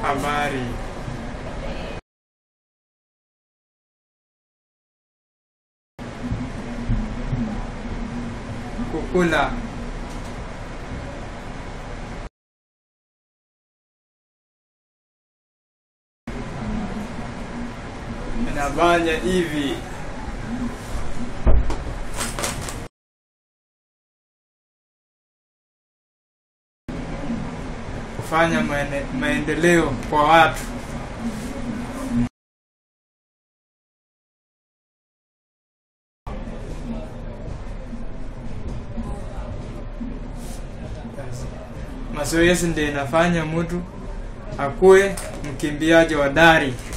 Habari. Kukula. Nafanya hivi. Kufanya maendeleo kwa watu. Mazoezi ndio inafanya mtu akuwe mkimbiaji hodari.